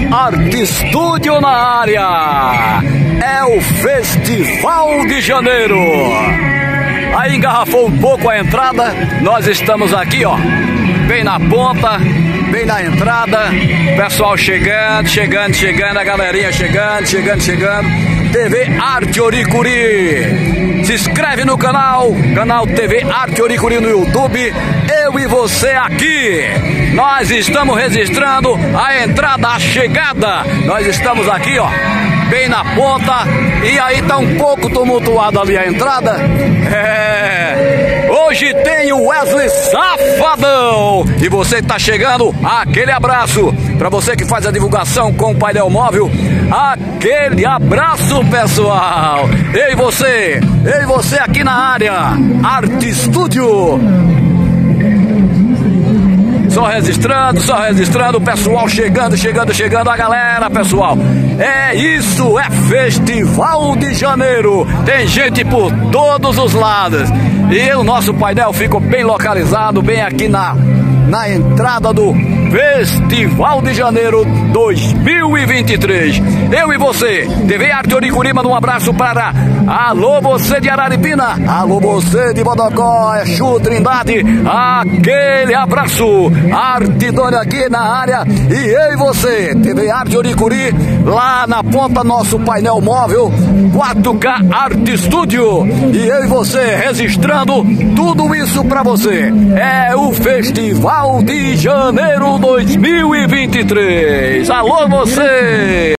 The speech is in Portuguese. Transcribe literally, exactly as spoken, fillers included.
Arte Studio na área. É o Festival de Janeiro. Aí engarrafou um pouco a entrada. Nós estamos aqui, ó, bem na ponta, bem na entrada. Pessoal chegando, chegando, chegando. A galerinha chegando, chegando, chegando. T V Arte Oricuri. Se inscreve no canal, canal T V Arte Oricuri no YouTube. Eu e você aqui. Nós estamos registrando a entrada, a chegada. Nós estamos aqui, ó, bem na ponta. E aí tá um pouco tumultuado ali a entrada. É. Hoje tem o Wesley Safadão. E você que tá chegando, aquele abraço. Pra você que faz a divulgação com o painel móvel, aquele abraço, pessoal. Ei você, ei você aqui na área, Arte Studio. Só registrando, só registrando, o pessoal chegando, chegando, chegando, a galera, pessoal. É isso, é Festival de Janeiro. Tem gente por todos os lados. E o nosso painel ficou bem localizado, bem aqui na, na entrada do Festival de Janeiro dois mil e vinte e três. Eu e você, T V Arte Oricuri, manda um abraço para alô você de Araripina, alô você de Bodocó, Exu Trindade, aquele abraço. Arte Dona aqui na área. E eu e você, T V Arte Oricuri, lá na ponta, nosso painel móvel quatro K Arte Studio. E eu e você registrando tudo isso pra você. É o Festival de Janeiro dois mil e vinte e três. Alô você!